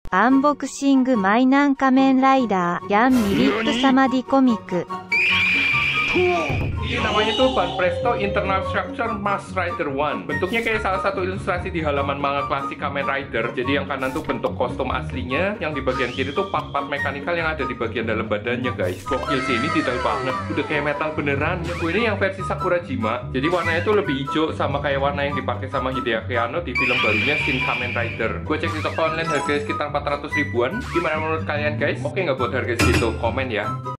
アンボクシングマイナン仮面ライダーyang mirip sama di komik. Ini namanya tuh Ban Presto Internal Structure Mask Rider One. Bentuknya kayak salah satu ilustrasi di halaman manga klasik Kamen Rider. Jadi yang kanan tuh bentuk kostum aslinya, yang di bagian kiri tuh part-part mekanikal yang ada di bagian dalam badannya, guys. Gokil sih, ini detail banget. Udah kayak metal beneran. Ini yang versi Sakurajima. Jadi warnanya tuh lebih hijau sama kayak warna yang dipakai sama Hideaki Anno di film barunya Shin Kamen Rider. Gue cek di toko online harganya sekitar 400 ribuan. Gimana menurut kalian, guys? Oke nggak buat harga segitu? Komen ya.